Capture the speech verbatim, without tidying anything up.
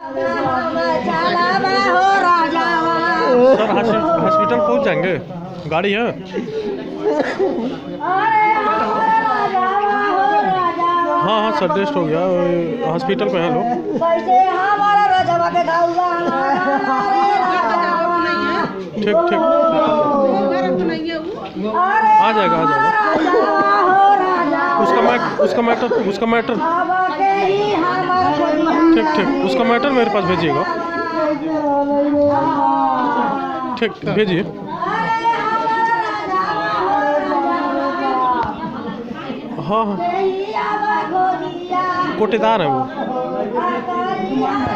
Sir hospital पहुंच जाएंगे, गाड़ी है। हाँ हाँ सर, टेस्ट हो गया, हॉस्पिटल पे हैं लोग। ठीक ठीक, आ जाएगा आ जाएगा। उसका मैट उसका मैटर उसका मैटर ठीक ठीक, उसका मैटर मेरे पास भेजिएगा। ठीक, भेजिए। हाँ हाँ, कोटेदार है वो।